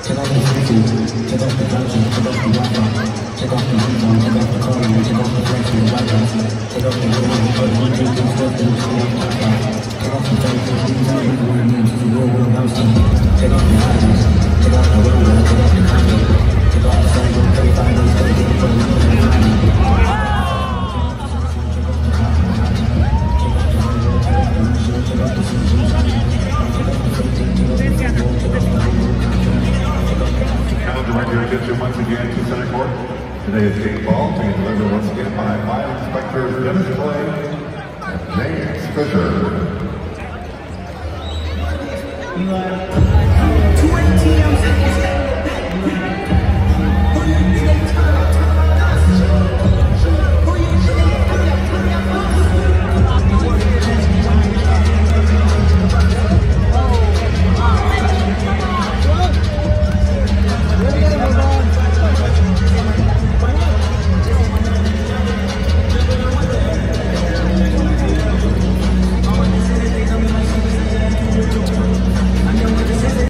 off the freaky, take off the couches, take off the Wi-Fi, take off the uniform, take off the car, take off the flex and the white house, take off the women, put one, two, three, four, and see off the top. Take off the fake, things out of the names, the real world house. Take off the houses, take off the road, take off the condo, take off the cycle, 35 days, 30 days, 40 days, Direct your attention once again to center court. Today is game ball being delivered once again by fire inspectors Dennis Clay and James Fisher. You are 20